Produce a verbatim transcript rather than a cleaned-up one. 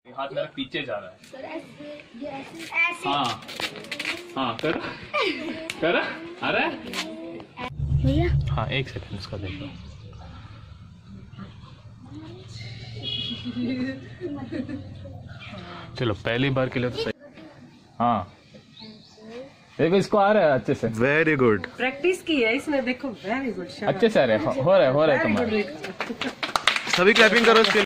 हाथ मेरा पीछे जा रहा है। हाँ हाँ कर कर अरे भैया हाँ एक सेकंड इसका देखो। चलो पहली बार के लिए तो सही। हाँ देखो इसको आ रहा है अच्छे से। वेरी गुड, प्रैक्टिस की है इसने, देखो वेरी गुड, अच्छे से आ रहा है, हो रहा है हो रहा है तुम्हारा। सभी क्लैपिंग करो इसके लिए।